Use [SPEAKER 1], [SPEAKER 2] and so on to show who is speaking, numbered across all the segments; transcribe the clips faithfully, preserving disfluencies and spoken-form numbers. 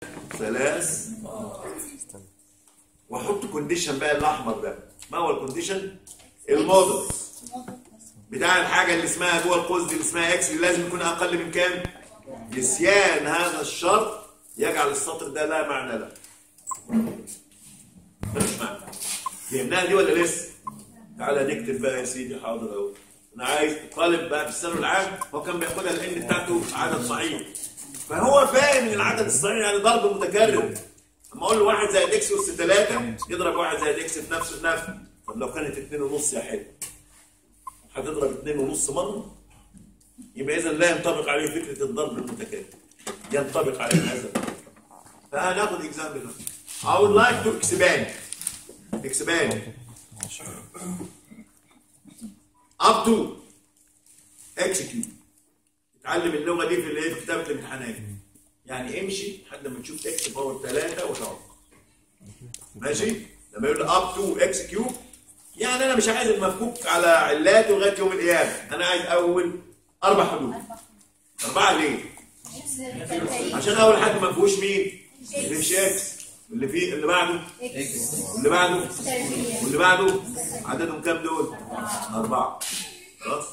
[SPEAKER 1] ثلاث واحط كونديشن بقى الاحمر ده. ما هو الكونديشن؟ المودلز بتاع الحاجه اللي اسمها جوه القوس دي اللي اسمها اكس اللي لازم يكون اقل من كام؟ نسيان هذا الشرط يجعل السطر ده لا معنى له. مش معنى. فهمناها دي ولا لسه؟ تعالى نكتب بقى يا سيدي. حاضر اهو. انا عايز طالب بقى في الثانوي العام هو كان بياخدها الان بتاعته عدد صحيح. فهو فاهم ان العدد الصحيح يعني ضرب متكرر. اما اقول له واحد زائد اكس اس ثلاثة يضرب واحد زائد اكس في نفسه في نفسه. طب لو كانت اتنين ونص يا حلو هتضرب اتنين ونص مره؟ يبقى اذا لا ينطبق عليه فكره الضرب المتكرر. ينطبق عليه هذا. فهناخد اكزامبل. I would like to expand expand up to x cube. اتعلم اللغه دي في الايه؟ في كتابه الامتحانات. يعني امشي لحد ما تشوف اكس باور ثلاثة وتوقف. ماشي؟ لما يقول up to x cube يعني انا مش عايز المفكوك على علاته لغايه يوم القيامه، انا عايز اول اربع حدود. اربعه ليه؟ عشان اول حد ما فيهوش مين؟ اللي مش اكس، اللي فيه اللي بعده اكس، واللي بعده واللي بعده عددهم كام دول؟ اربعه. خلاص؟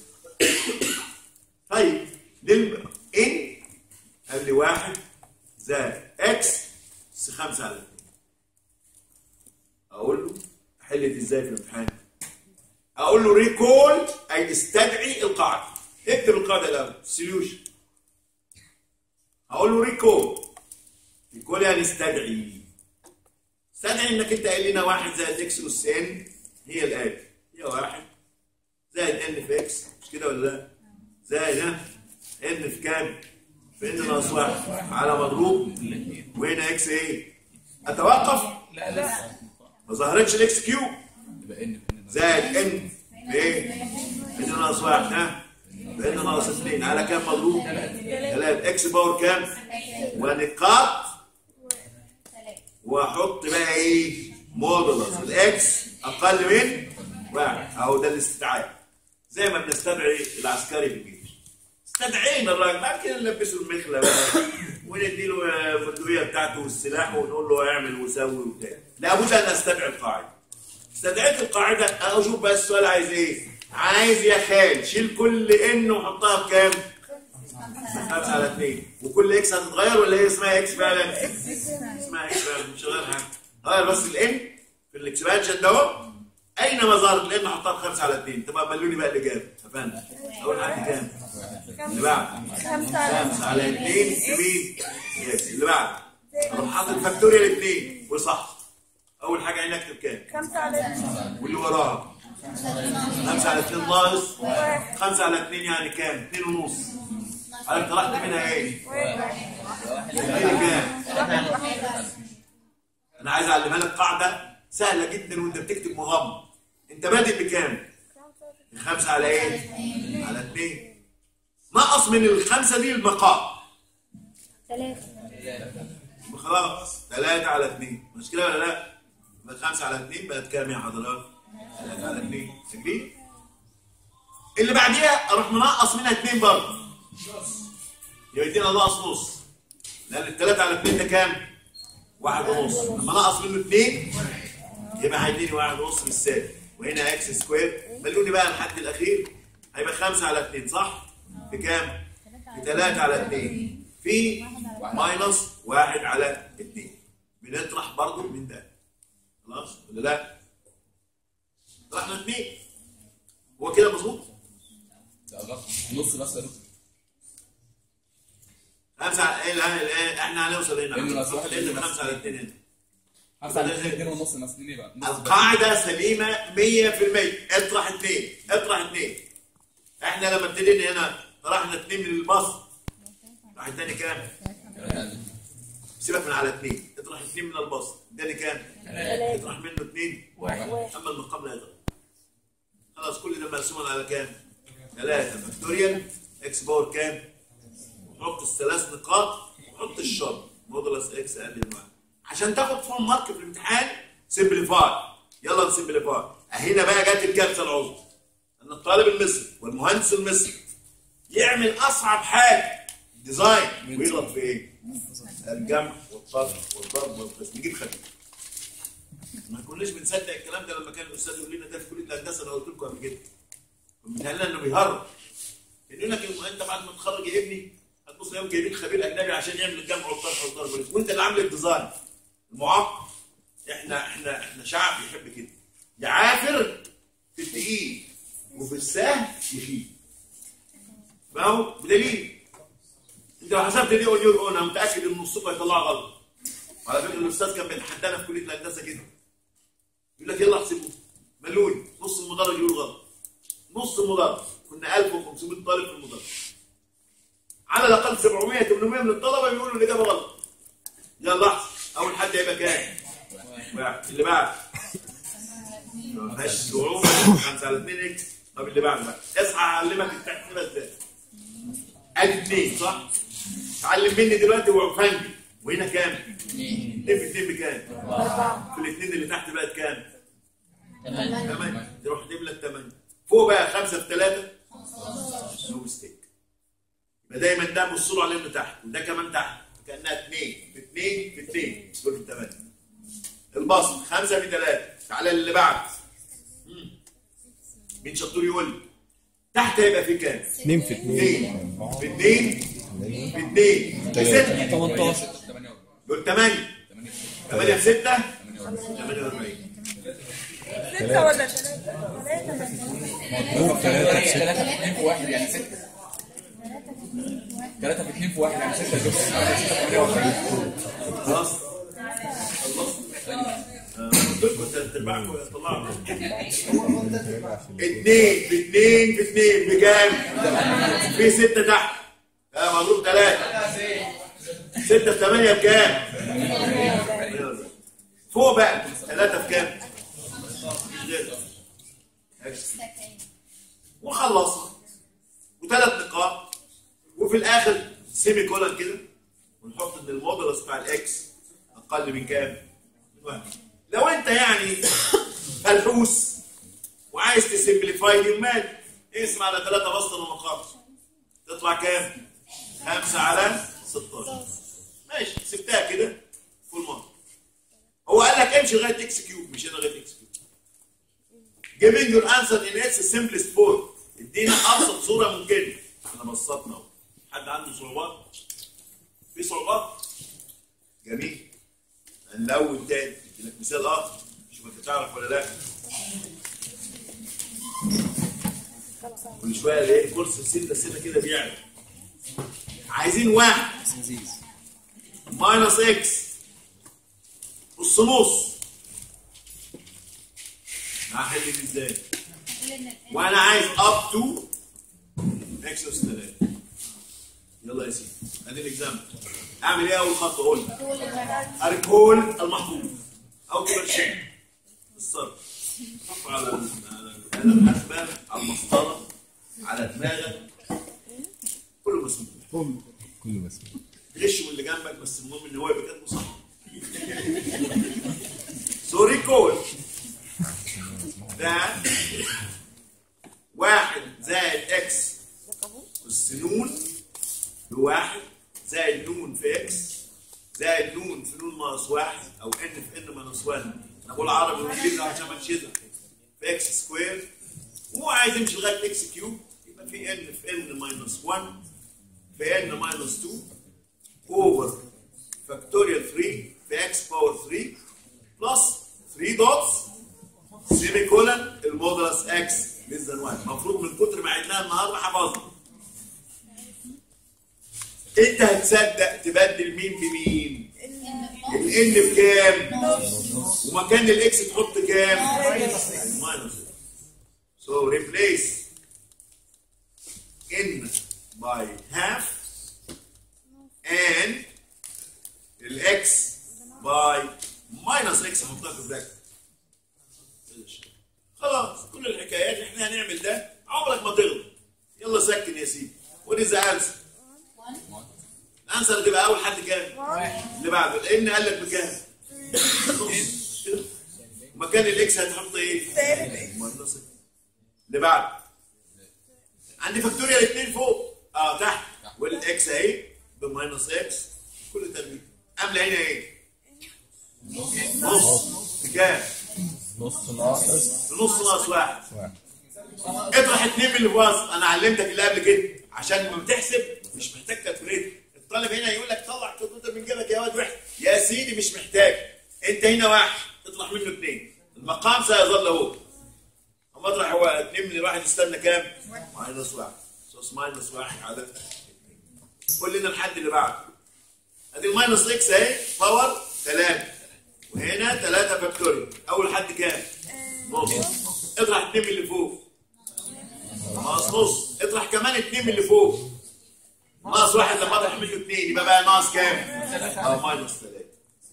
[SPEAKER 1] طيب دي ان قال لي واحد زائد اكس اس خمسه على اتنين. اقول له حلت ازاي في الامتحان؟ اقول له ريكول اي استدعي القاعده. اكتب القاعده الاول سوليوشن. اقول له ريكول. ريكول يعني استدعي. استدعي انك انت قايل لنا واحد زائد اكس اس ان هي الاتي. هي واحد زائد ان في اكس مش كده ولا لا؟ زائد ان في كام؟ في ان ناقص واحد على مضروب وهنا اكس ايه؟ اتوقف؟
[SPEAKER 2] لا لا
[SPEAKER 1] ما ظهرتش الاكس كيو زائد ان بايه؟ ان ناقص واحد ها؟ بان ناقص اثنين على كام مضروب؟ ثلاثة. اكس باور كام؟ ونقاط واحط بقى ايه؟ مودولس الاكس اقل من واحد. اهو ده الاستدعاء زي ما بنستدعي العسكري في الجيش. استدعينا الراجل بعد كده نلبسه المخله بقى ونديله البندقيه بتاعته والسلاح ونقول له اعمل وسوي وبتاع. لابد ان استدعي القاعده. استدعيت القاعده انا اشوف بقى السؤال عايز ايه؟ عايز يا خال شيل كل ان وحطها بكام؟ خمسة على اتنين. وكل اكس هتتغير ولا هي اسمها اكس فعلا؟ اسمها اكس فعلا مش هغير حاجه. غير بس الان في الاكسبانشن ده اهو. اينما ظهرت الان حطها بخمسة على اتنين. تبقى ملوني بقى الاجابه. فهمت؟ اول حاجه كام؟ اللي بعد خمسة على اتنين يمين. يس اللي بعد اروح حاطط فاكتوريال اتنين وصح. اول حاجه هنا اكتب كام؟
[SPEAKER 3] خمسة على اتنين.
[SPEAKER 1] واللي وراها خمسة على اتنين ناقص خمسة على اتنين يعني كام؟ اتنين ونص. عرفت طلعت منها ايه؟ ايه كام؟ انا عايز اعلمها لك قاعده سهله جدا وانت بتكتب مغمض. انت بادئ بكام؟ خمسة على ايه؟ على اتنين. نقص من الخمسه دي البقاء.
[SPEAKER 3] ثلاثة.
[SPEAKER 1] خلاص ثلاثة على اتنين. مش كده ولا لا؟ يبقى خمسة على اتنين بقت كام يا حضرات؟ ثلاثة على اتنين. تجري؟ اللي بعديها اروح منقص منها اتنين برضه. يبقى يدينا ناقص نص. لان الثلاثة على اتنين ده كام؟ واحد ونص. لما نقص منه اتنين يبقى هيديني واحد ونص بالسالب. وهنا اكس سكوير. ملوني بقى الحد الاخير هيبقى خمسة على اتنين صح؟ بكام؟ بثلاثة على اتنين. في ماينص واحد على اتنين. بنطرح برضه من ده. خلاص ولا لا؟ طرحنا اتنين. هو كده مظبوط؟
[SPEAKER 2] نص بس يا دكتور.
[SPEAKER 1] خمسة على احنا هنوصل هنا. هنوصل خمسة على اتنين هنا.
[SPEAKER 2] خمسة على اتنين ونص ناقصين ايه بقى؟
[SPEAKER 1] القاعدة سليمة مية في المية. اطرح اتنين. اطرح اتنين. احنا لما ابتدينا هنا طرحنا اتنين من البسط. راح اداني كام؟ سيبك من على اتنين. اطرح اتنين من البسط. اداني كام؟ اطرح منه اتنين. واحد. اما المقام لا يتغير. خلاص كل ده مقسوم على كام؟ ثلاثة فاكتوريال اكس باور كام؟ وحط الثلاث نقاط وحط الشرط مودولس اكس اقل من واحد. عشان تاخد فول مارك في الامتحان سمبليفاي. يلا نسمبليفاي. هنا بقى جت الكارثه العظمى. ان الطالب المصري والمهندس المصري يعمل اصعب حاجه ديزاين ويغلط في ايه؟ الجمع والطرح والضرب والقسم نجيب خفيف. ما كناش بنصدق الكلام ده لما كان الاستاذ يقول لنا ده في كليه الهندسه. انا قلت لكم قبل كده بيتهيأ لنا انه بيهرب. يقول لك انت بعد ما تخرج يا ابني هتبص تلاقيهم جايبين خبير اجنبي عشان يعمل الجمع والطرح والضرب وانت اللي عامل الديزاين المعقد. احنا احنا احنا شعب يحب كده، يعافر في التقيل وفي السهل يخيب. فاهو؟ بدليل انت لو حسبت دي اون يور اون انا متاكد ان نصكم هيطلعوا غلط. على فكره الاستاذ كان بيتحدانا في كليه الهندسه كده. يقول لك يلا احسبوه ملوني نص المدرج يقول غلط. نص المدرج كنا ألف وخمسمائة طالب في المدرج. على الاقل سبعمائة ثمانمائة من الطلبه بيقولوا الاجابه غلط. يلا احسب اول حد هيبقى كام؟ واحد. اللي بعد ما فيهاش صعوبه خمسة على اثنين اكس. طب اللي بعد بقى اصحى اعلمك التحسيبه ازاي. ادي اثنين صح؟ اتعلم مني دلوقتي وعفنجي. وهنا كام؟ اثنين في اثنين بكام؟ أربعة. في الاثنين اللي تحت بقت كام؟ ثمانية. تروح تجيب لك ثمانية. فوق بقى خمسة في ثلاثة نو ميستيك. يبقى دايما ده بص له على انه تحت وده كمان تحت كانها اثنين في اثنين في اثنين دول في ثمانية. البسط خمسة في ثلاثة. تعالى اللي بعد. مين شطور يقول لي؟ تحت هيبقى في كام؟
[SPEAKER 4] اثنين في اثنين
[SPEAKER 1] في اثنين في اثنين في ستة
[SPEAKER 2] تمنتاشر.
[SPEAKER 1] دول ثمانية. ثمانية في ستة ثمانية وأربعين.
[SPEAKER 5] ستة ولا ثلاثة؟
[SPEAKER 2] ثلاثة في اثنين في واحد يعني ستة. ثلاثة في اثنين في واحد يعني ستة.
[SPEAKER 1] خلاص خلصت. قلت لكم ثلاث ارباعكم طلعوا. اثنين في اثنين في اثنين بكام؟ في ستة تحت. اه مضروب ثلاثة. ستة في ثمانية بكام؟ فوق بقى ثلاثة في كام؟ وخلصنا. وثلاث نقاط. وفي الاخر سيمي كولن كده ونحط ان المودولس بتاع الاكس اقل من كام؟ من واحد. لو انت يعني فلحوس وعايز تسمبليفاي دي مال اقسم على ثلاثة بسط ونقاط تطلع كام؟ خمسة على ستاشر. ماشي سبتها كده فول مارك. هو قال لك امشي لغايه اكس كيوب مش انا لغايه اكس كيوب. Giving your answer in its simplest form. ادينا ابسط صوره ممكنه. احنا بسطنا اهو. حد عنده صعوبات؟ في صعوبات؟ جميل. هنلون تاني. ادي لك مثال اخر. شوف انت تعرف ولا لا. كل شويه الاقي كورس السنه السنه كده بيعلى. عايزين واحد ماينس اكس نص نص. هحل دي ازاي؟ وانا عايز اب تو اكس اس ثلاثة. يلا يا سيدي ادي الاكزامبل. اعمل ايه اول خطوه؟ قول اركول المحفوظ او تبرشين الصرف. حط على الآلة الحاسبة على المسطره على دماغك كله مسموح.
[SPEAKER 4] كله مسموح.
[SPEAKER 1] غش من اللي جنبك بس المهم ان هو يبقى كاتبه صح. سوري كول ده واحد زائد اكس اس نون بواحد زائد نون في اكس زائد نون في نون ناقص واحد او ان في ان ماينس واحد. انا بقول عربي وانجليزي عشان ما نشيلها. في اكس سكوير وهو عايز يمشي لغايه اكس كيوب يبقى في ان في ان ماينس واحد في ان ماينس اتنين اوفر فاكتوريال ثلاثة في اكس باور ثلاثة بلس ثلاثة دوتس سيمي كولن المودولس اكس ليس ذان واحد. المفروض من كتر ما عدناها النهارده حفظنا. انت هتصدق تبدل مين بمين؟ الان بكام؟ ومكان الاكس تحط كام؟ ماينس. سو ريبليس ان باي هاف and الاكس باي ماينس اكس حطها في براكت. خلاص كل الحكايات احنا هنعمل ده عمرك ما تغلط. يلا سكن يا سيدي. وات از ذا انسر؟ الانسر تبقى اول حد كام؟ اللي بعده لان قال لك بكام؟ نص. مكان الاكس هتحط ايه؟ ماينس. اللي بعده عندي فاكتوريال اثنين فوق اه تحت والاكس اهي بماينس اكس كل تربيع. املى هنا ايه؟ نص. بكام؟
[SPEAKER 2] نص ناقص
[SPEAKER 1] نص ناقص واحد.
[SPEAKER 2] واحد.
[SPEAKER 1] اطرح اتنين من اللي في وسط. انا علمتك اللي قبل كده عشان لما بتحسب مش محتاج كالكوليتر. الطالب هنا يقول لك طلع الكالكوليتر من جيبك يا واد واحد. يا سيدي مش محتاج. انت هنا واحد تطرح منه اثنين. المقام سيظل اهو. اما اطرح هو اثنين من الواحد استنى كام؟ ماينس واحد. صوص ماينس واحد على اثنين. قول لنا الحد اللي بعده. ادي الماينس اكس اهي باور ثلاثة. وهنا ثلاثة فاكتوريال. اول حد كام؟ نص. اطرح اثنين من اللي فوق. ناقص نص. اطرح كمان اثنين من اللي فوق. ناقص واحد لما اطرح منه اثنين يبقى بقى ناقص كام؟ اه ماينس ثلاثة.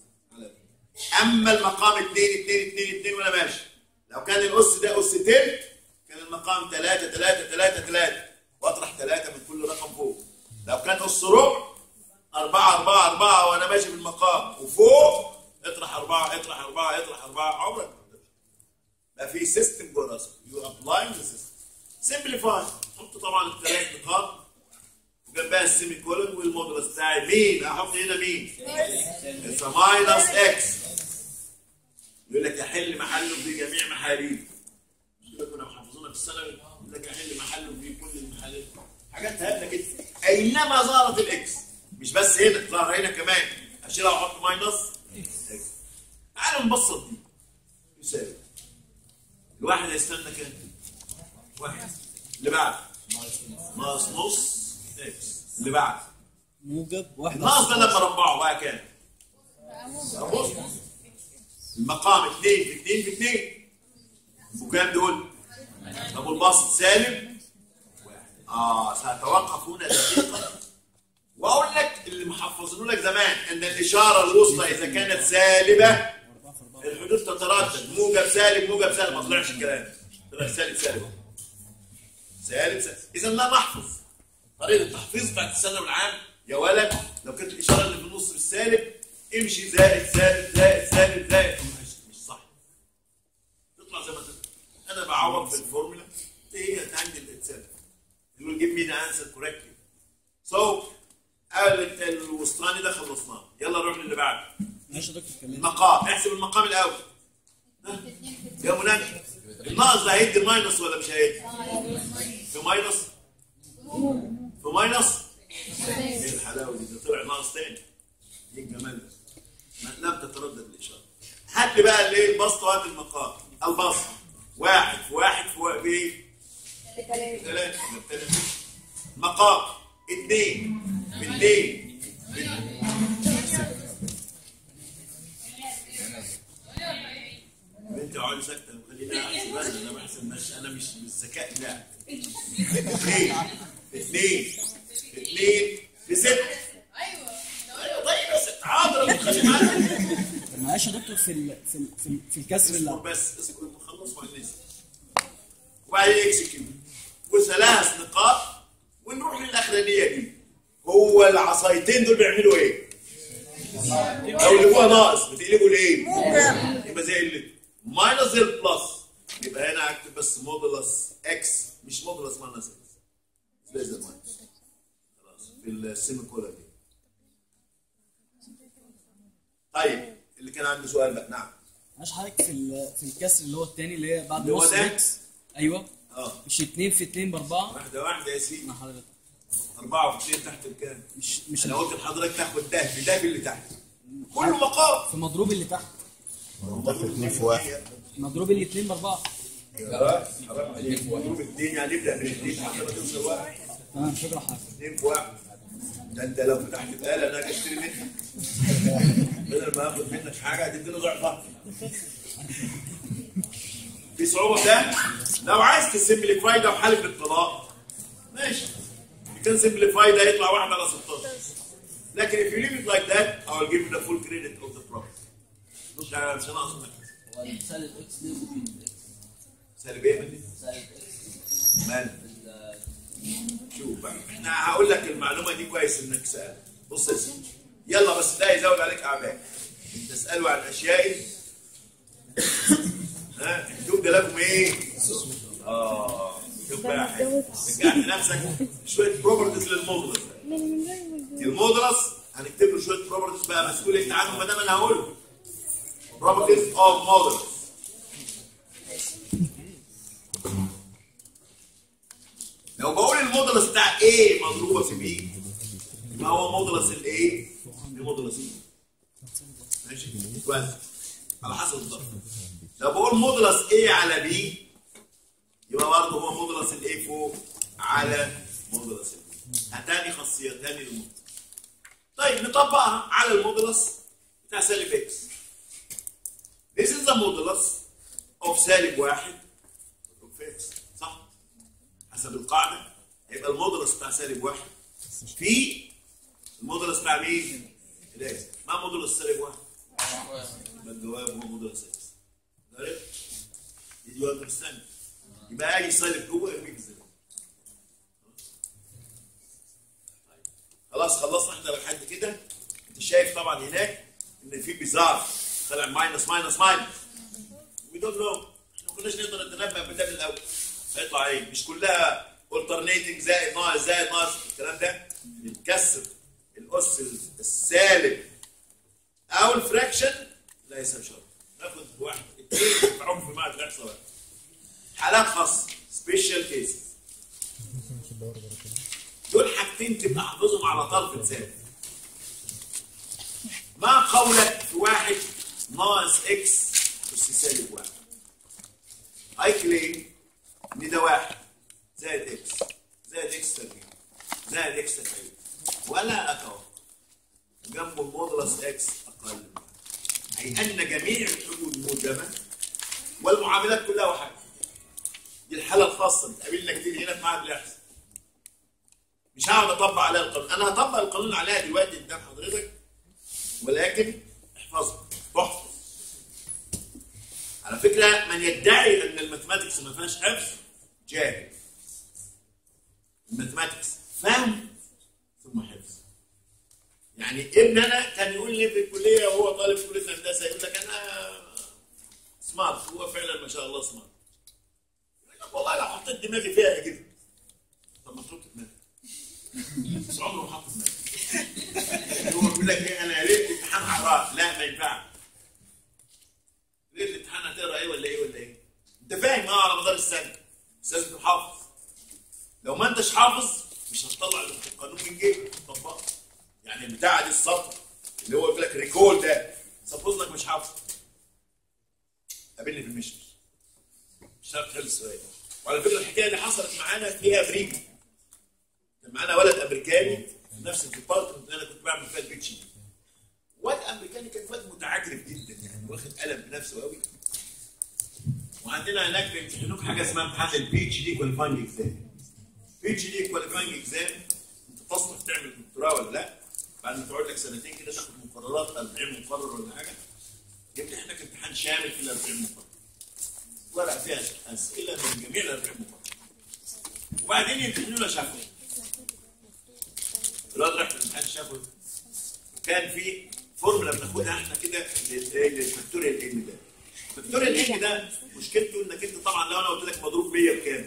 [SPEAKER 1] اما المقام اثنين اثنين اثنين اثنين وانا ماشي. لو كان الاس ده اس تلت كان المقام ثلاثة ثلاثة ثلاثة ثلاثة واطرح ثلاثة من كل رقم فوق. لو كان اس ربع أربعة أربعة أربعة وأنا ماشي بالمقام وفوق اطرح أربعة اطرح أربعة اطرح أربعة عمرك ما في سيستم جوه راسك. يو ابلاينج ذا سيستم. سمبليفاي. حط طبعا الثلاث نقاط وجنبها السيمي كولون والمودولس بتاعي مين؟ هحط هنا مين؟ اتس ماينس اكس. يقول لك احل محله في جميع محاليل. مش كده كنا محافظينها في الثانوي؟ يقول لك احل محله في كل المحاليل. حاجات هبله كده. اينما ظهرت الاكس مش بس هنا ظهر هنا كمان اشيلها واحط ماينس اكس. تعالوا نبسط دي. يساوي الواحد هيستنى كام؟ واحد. اللي بعد ناقص نص اكس. اللي بعد
[SPEAKER 4] موجب واحد.
[SPEAKER 1] الناقص ده لما ربعه بقى كام؟ بص المقام اثنين في اثنين في اثنين وكام دول؟ طب البسط سالب واحد. اه سأتوقف هنا دقيقة واقول لك اللي محفظينه لك زمان ان الاشارة الوسطى اذا كانت سالبة الحدود تتردد موجب سالب موجب سالب. ما طلعش الكلام. طلع سالب سالب سالب سالب. اذا لا نحفظ. طريقة التحفيظ بتاعت الثانوي العام يا ولد لو كانت الاشارة اللي في النص بالسالب امشي زائد زائد زائد زائد زائد. مش صح. تطلع زي ما تطلع. انا بعوض في الفورمولا هي عندي الاتساب. يقول جيب مي ذا انسر كوريكتلي. سو الوسطاني ده خلصناه. يلا نروح للي بعده.
[SPEAKER 4] ماشي يا دكتور كمل.
[SPEAKER 1] المقام. احسب المقام الاول. ها يا منى الناقص ده هيدي الماينس ولا مش هيدي؟ في ماينس في ماينس. ايه الحلاوه دي؟ ده طلع ناقص تاني. ايه الجمال ده؟ لم تتردد الاشاره. هات لي بقى الايه البسط وهات المقام. البسط واحد في واحد في واحد بايه؟ ثلاثة. ثلاثة. مقام اثنين في اثنين انت اقعدي ساكته وخليني احسب. انا بحسب مش انا مش بالذكاء لا. اثنين اثنين اثنين بستة. ايوه طيب بس حاضر خلي معاك.
[SPEAKER 4] طب معلش يا دكتور في ال في ال في, ال في الكسر اللي
[SPEAKER 1] بس اصبر نخلص وبعدين وبعدين اكسكيوت وثلاث نقاط ونروح للاخرانيه دي. هو العصايتين دول بيعملوا ايه؟ لو اللي هو ناقص بتقلبوا لايه؟ يبقى زي اللي ماينس زي البلس. يبقى هنا اكتب بس مودولس اكس مش مودولس ماينس اكس. زي زي الماينس. خلاص في السيمي كولا دي. طيب اللي كان عنده سؤال بقى. نعم.
[SPEAKER 4] معلش حضرتك في ال في الكسر اللي هو الثاني اللي هي بعد
[SPEAKER 1] اللي هو
[SPEAKER 4] نص
[SPEAKER 1] ده؟
[SPEAKER 4] اكس. ايوه.
[SPEAKER 1] اه
[SPEAKER 4] مش اثنين في اثنين باربعه.
[SPEAKER 1] واحده واحده يا سيدي.
[SPEAKER 4] مع حضرتك.
[SPEAKER 1] أربعة في اثنين تحت الكام؟
[SPEAKER 4] مش مش
[SPEAKER 1] أنا قلت لحضرتك تاخد ده في ده في اللي تحت. كله مقام.
[SPEAKER 4] في مضروب اللي تحت.
[SPEAKER 2] تاخد اثنين في واحد.
[SPEAKER 4] مضروب الاثنين باربعه.
[SPEAKER 1] حرام عليك. مضروب اثنين يعني نبدأ بالاثنين حتى ما توصل واحد.
[SPEAKER 4] تمام شكرا حضرتك.
[SPEAKER 1] اثنين في واحد. ده أنت لو فتحت بقالة أنا هشتري منك. بدل ما آخد منك حاجة هتديني ضعفها. في صعوبة في ده؟ لو عايز تسمبليفاي ده وحالف بالطلاق ماشي. كان سمبليفاي ده يطلع واحد على ستاشر. لكن if you leave it like that I will give you the full credit of the problem. مش مش هنقص منك.
[SPEAKER 6] هو سالب اكس ليه وبين اكس؟
[SPEAKER 1] سالب ايه بدي؟
[SPEAKER 6] سالب اكس.
[SPEAKER 1] مال. شوف بقى احنا هقول لك المعلومه دي كويس انك سأل. بص يا سيدي يلا بس ده يزود عليك اعباء. تسالوا عن اشياء ها انتم ده لكم ايه؟ اه شوف بقى رجعت نفسك شويه بروبرتيز للمودلس. المودلس هنكتب له شويه بروبرتيز بقى مسؤول انت عنه ما دام انا هقول بروبرتيز اوف مودلس. لو بقول المودلس بتاع A مضروبه في B يبقى هو مودلس ال A بمودلس E. ماشي؟ كويس على حسب الضرب. لو بقول مودلس A على B يبقى برضه هو مودلس ال A فوق على مودلس ال B. هاتان خاصيتان للمودلس. طيب نطبقها على المودلس بتاع سالب اكس. This is the modulus of سالب واحد مضروب في اكس، صح؟ حسب القاعدة هيبقى المودلس بتاع سالب واحد في المودلس بتاع مين؟ الاكس. ما مودلس سالب واحد؟ يبقى الجواب هو مودلس اكس. عرفت؟ Did you understand؟ يبقى أي سالب جوه ارميه في الزمن. خلاص خلصنا احنا لحد كده. انت شايف طبعا هناك ان في بيزار طلع ماينس ماينس ماينس. وي دونت نو، احنا ما كناش نقدر نتنبأ بده من الاول. هيطلع ايه؟ مش كلها alternating زائد ناقص زائد ناقص الكلام ده. بنكسر الاس السالب او الفراكشن ليس شرط. ناخد واحد اثنين في عمق ما تحصل واحد. حالات خاصه سبيشال كيسز. دول حاجتين تبقى حافظهم على طرف لسانك. ما قولك في واحد ناقص اكس اس سالب واحد. اي كليم ان ده واحد زائد اكس زائد اكس تربيع زائد اكس تربيع ولا اتوقع جنبه المودلس اكس اقل من واحد. اي ان جميع الحدود موجبه والمعاملات كلها واحد. دي الحاله الخاصه بتقابلنا كتير هنا في معهد الاحصاء. مش هقعد اطبق عليها القانون، انا هطبق القانون عليها دلوقتي قدام حضرتك ولكن احفظها تحفظ. على فكره من يدعي ان الماثماتكس ما فيهاش حفظ جاهل. الماثماتكس فهم ثم حفظ. يعني ابن انا كان يقول لي في الكليه وهو طالب في كليه هندسه يقول لك انا سمارت، هو فعلا ما شاء الله سمارت. يقول لك والله لو حطيت دماغي فيها كده. طب ما تحط دماغك. بس عمره ما حط دماغك. هو بيقول لك ايه انا ليله الامتحان هقراه، لا ما ينفعش. ليله الامتحان هتقرا ايه ولا ايه ولا ايه؟ انت فاهم اه على مدار السنه بس لازم تبقى حافظ. لو ما انتش حافظ مش هتطلع القانون من جيبك تطبقه. يعني بتاع دي السطر اللي هو يقول لك ريكول ده سبوز انك مش حافظ. قابلني في المشمش مش هتعرف تحل السؤال. وعلى فكره الحكايه اللي حصلت معانا في امريكا كان معانا ولد امريكاني في نفس الديبارتمنت اللي انا كنت بعمل فيها البي اتش دي. واد امريكاني كان واد متعجرف جدا يعني واخد قلم بنفسه قوي. وعندنا هناك بيمتحنوك حاجه اسمها امتحان البي اتش دي كواليفاينج اكزام. البي اتش دي كواليفاينج اكزام انت تصلح تعمل دكتوراه ولا لا؟ بعد ما تقعد لك سنتين كده تاخد مقررات أربعين مقرر ولا حاجه يمتحنك امتحان شامل في ال أربعين مقرر. ورق فيها اسئله من جميع ال أربعين مقرر. وبعدين يمتحنونا شفوي. الواد راح في الامتحان الشفوي وكان في فورمولا بناخدها احنا كده للفاكتوريال ان ده. الفاكتوريال ان ده مشكلته انك انت طبعا لو انا قلت لك مضروب مية بكام؟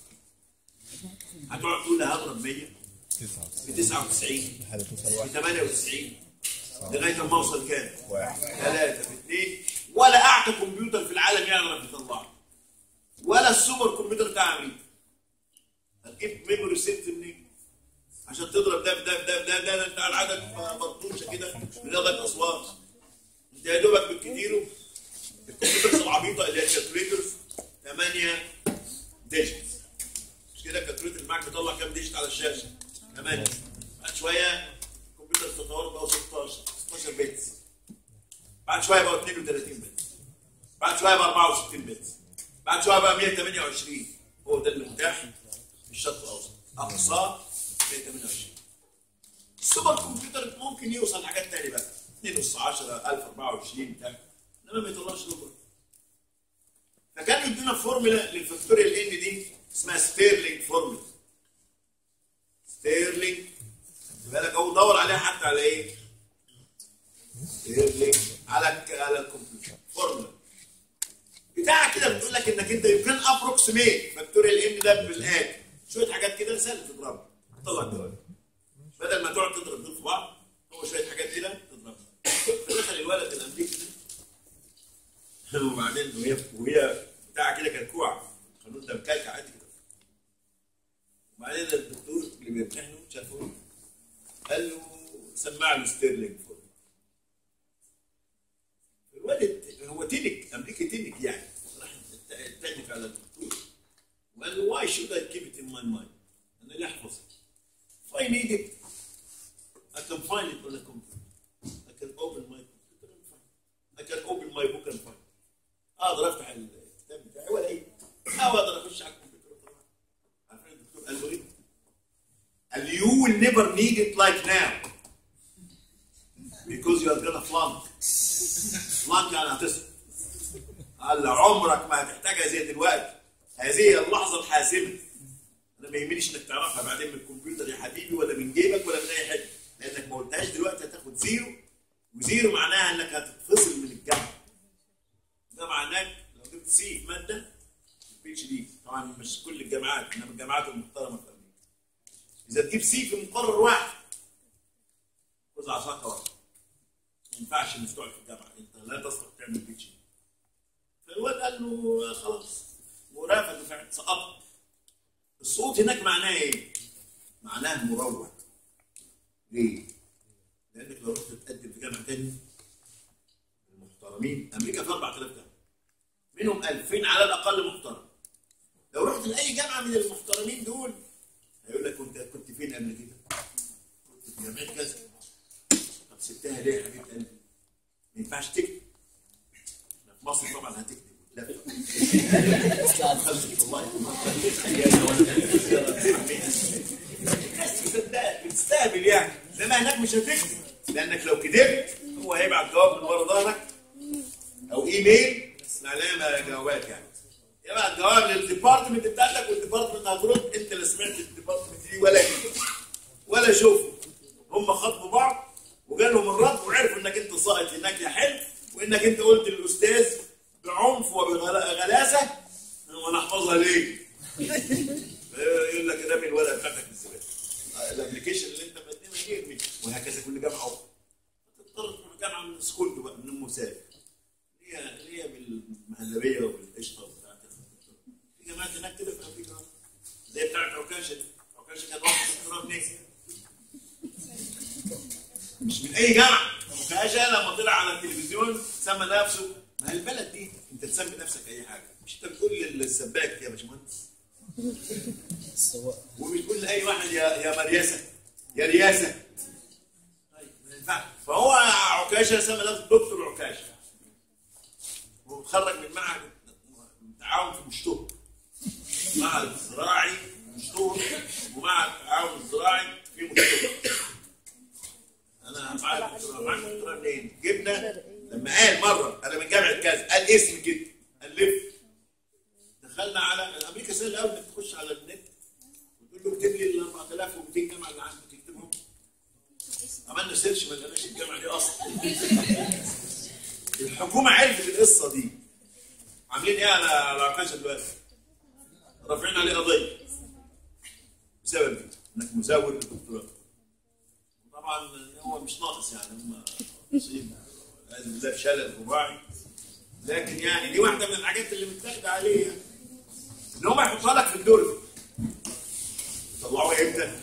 [SPEAKER 1] هتقعد تقول لي هضرب مية ب تسعة وتسعين ب ثمانية وتسعين لغايه ما اوصل كام؟ واحد ثلاثة في اثنين. ولا اعتى كمبيوتر في العالم يعرف يطلعه. ولا السوبر كمبيوتر بتاع امريكا. هتجيب ميموري ست منين؟ عشان تضرب ده بده بده بده ده انت على العدد مرطوشه كده بلغه اصوات. انت يا دوبك بالكتير الكمبيوترز العبيطه اللي هي الكالكوليترز ثمانية ديجيتس. مش كده الكالكوليتر اللي معاك بيطلع كام ديجيت على الشاشه؟ ثمانية. بعد شويه الكمبيوتر تطور بقى ستاشر ستاشر بيتس. بعد شويه بقى اثنين وثلاثين بيتس. بعد شويه بقى أربعة وستين بيتس. بعد شويه بقى مية وثمانية وعشرين. هو ده المتاح في الشرق الاوسط. اقصاه مية وثمانية وعشرين. السوبر كمبيوتر ممكن يوصل لحاجات ثانيه بقى اثنين اس عشرة ألف وأربعة وعشرين بتاع انما ما يطلعش لوبر. فكان يدينا فورمولا للفاكتوريال ان دي اسمها ستيرلينج فورمولا. ستيرلينج خد بالك اهو دور عليها حتى على ايه؟ ستيرلينج على على الكمبيوتر فورمولا بتاعك كده بتقول لك انك انت يمكن ابروكسيميت فاكتوريال ان ده بالاتي شويه حاجات كده سهل تضربها تطلع الجواب. بدل ما تقعد تضرب دول في بعض هو شويه حاجات كده تضربها. فدخل الولد الامريكي ده وبعدين وهي وهي بتاع كده كلكوعه، القانون ده مكلكع قد كده. وبعدين الدكتور اللي بيمتحنه شافه قال له سمع له ستيرلينج فور. الولد هو تنك امريكي تنك يعني راح تنك على الدكتور وقال له واي شود اي كيب ات ان ماي مايند؟ انا ليه احفظها؟ If I need it I can find it on a computer. I can open my computer and find it. I can open my book and find it. اقدر افتح الكتاب بتاعي ولا ايه؟ او اقدر اخش على الكمبيوتر طبعا. عارفين الدكتور قال له ايه؟ قال you will never need it like now because you are gonna flunk. flunk يعني هتسقط. قال عمرك ما هتحتاجها زي دلوقتي. هذه اللحظه الحاسمه. انا ما يهمنيش انك تعرفها بعدين من الكمبيوتر يا حبيبي ولا من جيبك ولا من اي حته، لانك ما قلتهاش دلوقتي هتاخد زيرو، وزيرو معناها انك هتتفصل من الجامعه. ده معناه لو جبت سي في ماده البي اتش دي، طبعا مش كل الجامعات انما الجامعات المحترمه في امريكا. اذا تجيب سي في مقرر واحد خذ عصاك واحده. ما ينفعش انك تقعد في الجامعه، انت لا تستطيع تعمل بي اتش دي. فالواد قال له خلاص ورافض وفعلا سقطت. الصوت هناك معناه ايه؟ معناه مروع. ليه؟ لانك لو رحت تقدم في جامعه تاني المحترمين، امريكا في أربعة آلاف جامعه منهم ألفين على الاقل محترم. لو رحت لاي جامعه من المحترمين دول هيقول لك كنت كنت فين قبل كده؟ كنت في جامعه كذا. طب سبتها ليه يا حبيب قلبي؟ ما ينفعش تكتب. احنا في مصر طبعا هتكتب لا بتستهبل يعني، انما هناك مش هتكتب، لانك لو كتبت هو هيبعت جواب من ورا ظهرك او ايميل علامه جوابات يعني، يبعت جواب للديبارتمنت بتاعتك والديبارتمنت هترد. انت لا سمعت الديبارتمنت دي ولا كده ولا شوفوا. هم خاطبوا بعض وجالهم الرد وعرفوا انك انت ساقط هناك يا حلو، وانك انت قلت للاستاذ بعنف وبغلاسه وانا احفظها ليه؟ يقول لك رمي الورقه بتاعتك في الزباله. الابلكيشن اللي انت مقدمها دي ارمي، وهكذا كل جامعه اخرى. تضطر تروح جامعه من سكولته بقى من المسافر. هي هي بالمهلبيه وبالقشطه بتاعت في جامعات هناك كده في امريكا زي بتاعت عكاشه دي. عكاشه كان واحد دكتوراه منين؟ مش من اي جامعه. عكاشه لما طلع على التلفزيون سمى نفسه، ما هي البلد دي انت تسمي نفسك اي حاجه، مش انت بتقول للسباك يا باشمهندس وبتقول لاي واحد يا يا مرياسه يا رياسه. طيب ما ينفعش. فهو عكاشه سمى نفسه دكتور عكاشه ومتخرج من معهد التعاون في مشتوق، معهد زراعي مشتوق ومعهد التعاون الزراعي في مشتوق. انا معاك معاك دكتوراه منين؟ جبنا لما قال مره انا من جامعه كذا قال اسم كده الف، دخلنا على امريكا سهل قوي انك تخش على النت وتقول له اكتب لي ال أربعة آلاف ومئتين جامعه اللي عندك تكتبهم. عملنا سيرش ما لقيناش الجامعه دي اصلا. الحكومه عرفت القصه دي. عاملين ايه على على عكاشه دلوقتي؟ رافعين عليه قضيه بسبب انك مزور للدكتوراه. طبعا هو مش ناقص يعني، هم مصيبه لازم بالله شلل رباعي، لكن يعني دي واحده من الحاجات اللي متاخده عليه ان هم يحطها لك في الدرج. طلعوها امتى؟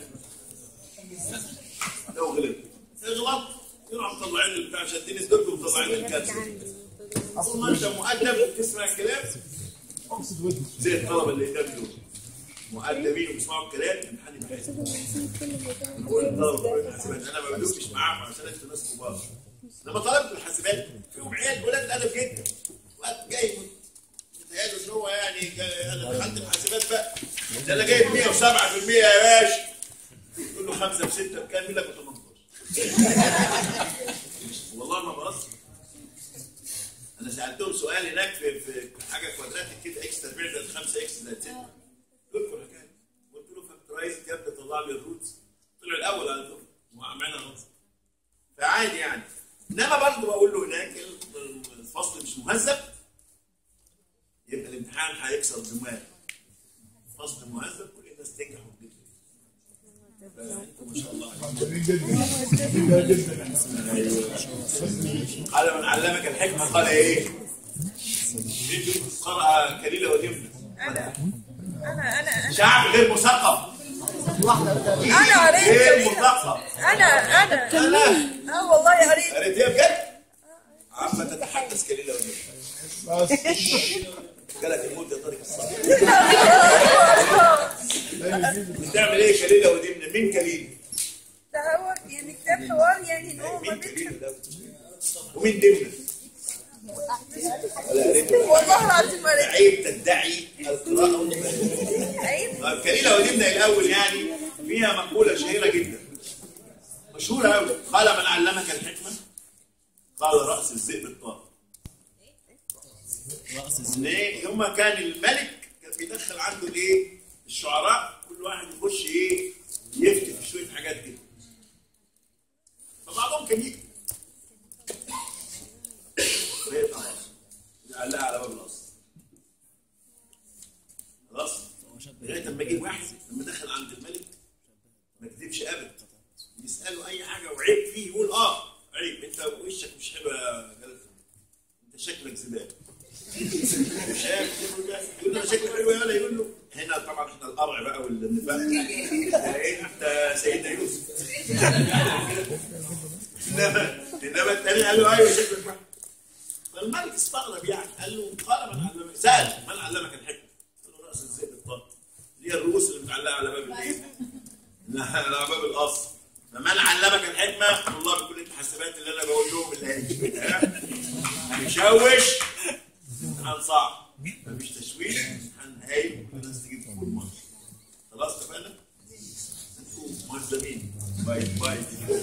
[SPEAKER 1] لو غلط اغلط يروحوا مطلعين البتاع شادين الدرج ومطلعين الكاتب. طول ما انت مؤدب وبتسمع الكلام زي الطلبه اللي قدام دول مؤدبين وبيسمعوا الكلام امتحان الحاسب. بقول الطلبه الحاسبات انا ما بلومش معاكم عشان انتوا ناس كبار، لما طلبت الحاسبات فيهم عيال ولاد ادب جدا، وقت جاي متهيأله ان هو يعني انا دخلت الحاسبات بقى ده انا جايب مئة وسبعة بالمئة يا باشا. تقول له خمسة بستة بكام؟ يقول لك ب ثمانية عشر. والله ما بهزر. انا سالتهم سؤال هناك في في حاجه كوادراتيك كده اكس تربيع زائد خمسة اكس زائد ستة. قلت له حكايه قلت له فاكتورايز جاب طلع لي الروتس، طلع الاول على طول وعملنا نص. فعادي يعني. انما برضه بقول له هناك الفصل مش مهذب يبقى الامتحان هيكسر دماغ. فصل مهذب كل الناس تنجح وتجيب. فانتوا ما شاء الله قال من علمك الحكمة قال ايه؟ مين قرأ كليلة ودمنة؟
[SPEAKER 5] انا انا انا
[SPEAKER 1] شعب غير مثقف.
[SPEAKER 5] انا قريت
[SPEAKER 1] غير
[SPEAKER 5] كليلة.
[SPEAKER 1] مثقف.
[SPEAKER 5] انا انا
[SPEAKER 1] انا
[SPEAKER 5] اه والله قريت.
[SPEAKER 1] قريتيها بجد؟ عم تتحدث كليلة ودمنة. جالك الموت يا طارق الصالح. بتعمل ايه كليلة ودمنة؟ مين كليلة؟
[SPEAKER 5] ده هو يعني كتاب حوار يعني ان هو ما
[SPEAKER 1] مين
[SPEAKER 5] بيتش-
[SPEAKER 1] كليلة ده؟ ومين دمنة؟ ولا قريتها؟
[SPEAKER 5] والله العظيم قريت.
[SPEAKER 1] عيب تدعي القراءة والمعرفة.
[SPEAKER 5] عيب.
[SPEAKER 1] طيب كليلة ودمنة الأول يعني فيها مقولة شهيرة جدا مشهورة أوي. قال من علمك الحكمة قال رأس الذئب الطاغي.
[SPEAKER 4] رأس الزين.
[SPEAKER 1] ليه؟ هما كان الملك كان بيدخل عنده الايه؟ الشعراء كل واحد يخش ايه؟ يفتي في شوية حاجات كده. فبعضهم كان يكتب. ويقطع راسه. يعلقها على باب القصر. خلاص؟ لغاية لما يجي واحد لما دخل عند الملك ما كتبش ابدا. يسأله أي حاجة وعيب فيه يقول اه عيب انت وشك مش حلو يا جلال. انت شكلك زبالة. مش عارف يقول له انا شكلي حلو ولا يقول له هنا طبعا احنا القرع بقى والنفاق ايه انت سيدنا يوسف. انما انما الثاني قال له ايوه شكلك حلو. فالملك استغرب يعني قال له قال من علمك سال من علمك الحكمه؟ قال له راس الذئب الطاغي اللي هي الرؤوس اللي متعلقه على باب الايه؟ على باب القصر. فمن علمك الحكمه والله بكل الحسابات اللي انا بقول لهم اللي هيشوش امتحان صعب مفيش تشويش امتحان هايل والناس تجيب كل مره. خلاص اتفقنا؟ انتوا مهزمين. باي باي.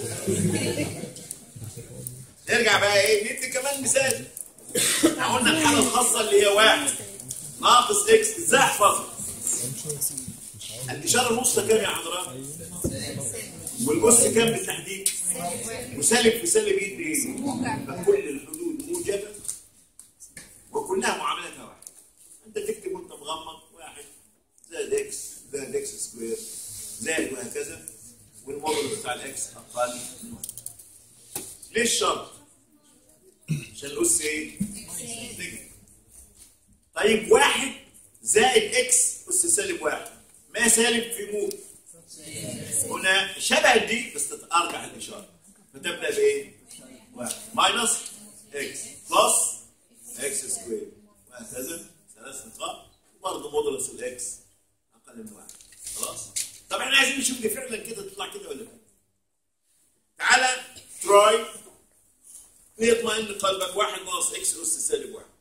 [SPEAKER 1] نرجع بقى ايه ندي كمان مثال. احنا قلنا الحاله الخاصه اللي هي واحد ناقص اكس ازاي احفظها؟ الاشاره الوسطى كام يا حضرات؟ والاس كام بالتحديد؟ وسالب في سالب يدي ايه؟ فكل الحدود موجبه وكلها معاملتها واحد. انت تكتب وانت مغمض واحد زائد اكس زائد اكس سكوير زائد وهكذا والموديل بتاع الاكس اقل من واحد. ليه الشرط؟ عشان الاس ايه؟ نيجاتيف. طيب واحد زائد اكس اس سالب واحد ما سالب في موجب. هنا شبه دي بس تتارجح الاشاره فتبدا بايه؟ واحد ماينس اكس بلس اكس سكوير وهكذا ثلاث نقاط وبرضه مودولس الاكس اقل من واحد. خلاص؟ طب احنا عايزين نشوف دي فعلا كده تطلع كده ولا لا. تعالى تراي يطمئن قلبك واحد ناقص اكس اس سالب واحد.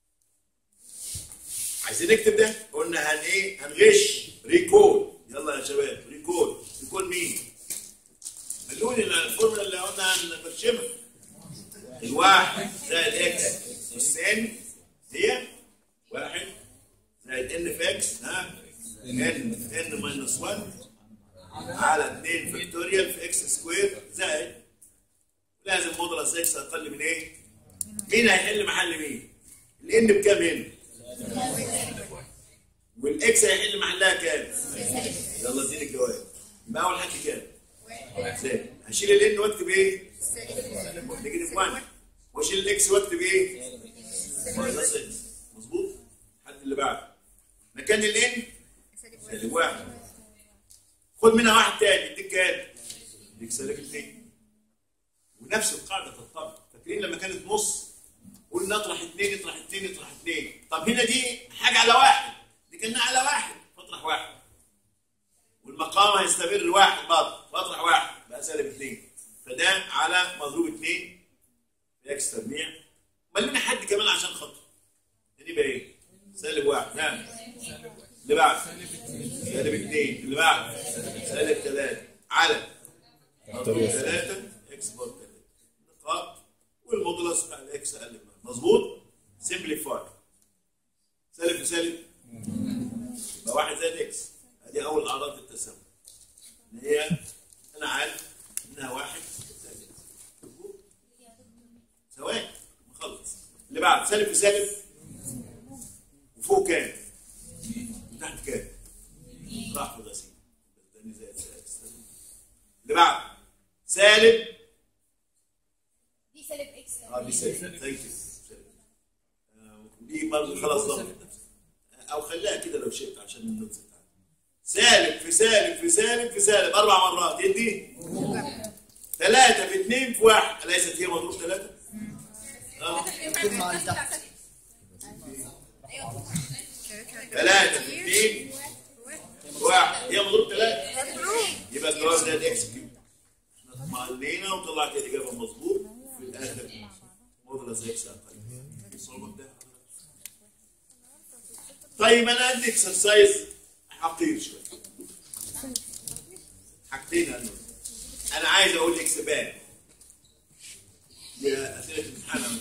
[SPEAKER 1] عايزين نكتب ده؟ قلنا هن ايه؟ هنغش ريكول. يلا يا شباب ريكول. ريكول مين؟ قالوا لي الفورمولا اللي قلنا هنبرشمها. الواحد زائد اكس اس ان هي واحد زائد ان في اكس ها ان في ان ماينس واحد على اتنين فاكتوريال في اكس سكوير زائد لازم مودولس اكس اقل من ايه؟ مين هيحل محل مين؟ الان بكام هنا؟ والاكس هيحل محلها كام؟ يلا اديني الجواب. يبقى اول حاجه كام؟ زائد. هشيل الان واكتب ايه؟ نيجاتيف واحد واشيل الاكس واكتب ايه؟ ماينس اكس. مظبوط؟ الحد اللي بعده مكان الان سالب واحد. خد منها واحد تاني يديك كام؟ يديك سالب اثنين. ونفس القاعده تطبق. فاكرين لما كانت نص قلنا اطرح اثنين يطرح اثنين يطرح اثنين. طب هنا دي حاجه على واحد دي كانها على واحد فاطرح واحد والمقام هيستمر واحد برضه فاطرح واحد بقى سالب اثنين. فده على مضروب اثنين في اكس تربيع. ملينا حد كمان عشان خاطر يبقى ايه؟ سالب واحد. نعم اللي بعد سالب اثنين. اللي بعد سالب ثلاثة على مضروب ثلاثة اكس بار ثلاثة نقاط والمودولس بتاع الاكس اقل من مظبوط؟ سمبليفاي. سالب بسالب يبقى واحد زائد اكس. ادي اول اعراض التساوي اللي هي انا عارف انها واحد زائد اكس. مظبوط؟ سواء مخلص. اللي بعد سالب بسالب وفوق كام؟ وتحت كام؟ راح في غسيل. اللي بعد سالب
[SPEAKER 3] دي سالب اكس.
[SPEAKER 1] اه دي سالب ثانك يو. دي برضه خلاص ضمنت او خليها كده لو شئت عشان النوتس بتاعتها. سالب في سالب في سالب في سالب اربع مرات يدي ثلاثة في اثنين في واحد. أليست هي مضروب ثلاثة؟ اه ثلاثة في اثنين في واحد هي مضروب ثلاثة. يبقى الجواب ده الاكس كيوب. احنا اطمئنينا وطلعت الإجابة مظبوط في الآخر مودلس اكس أقل. الصعوبة ده طيب انا عندي اكسرسايز حقير شويه. حاجتين انا انا عايز اقول اكس بان يا اسئله الامتحان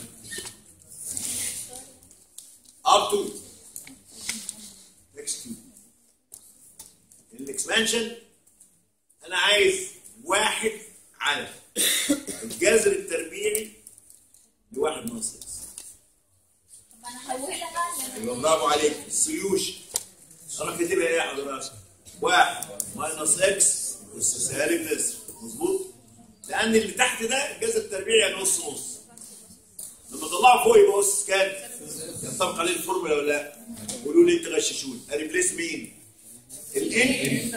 [SPEAKER 1] اب تو اكس تو الاكسبانشن. انا عايز واحد على الجذر التربيعي لواحد ناقص اكس.
[SPEAKER 3] انا هحولها.
[SPEAKER 1] ايوه برافو عليك. السوليوشن انا كاتبها ايه يا حضرتك؟ واحد ماينس اكس اس سالب نصف. مظبوط؟ لان اللي تحت ده الجذر التربيعي يعني نص نص. لما طلعه فوق يبقى اس كام؟ ينطبق عليه الفورمولا ولا لا؟ قولوا لي انت غششوني. اريبليس مين؟ الان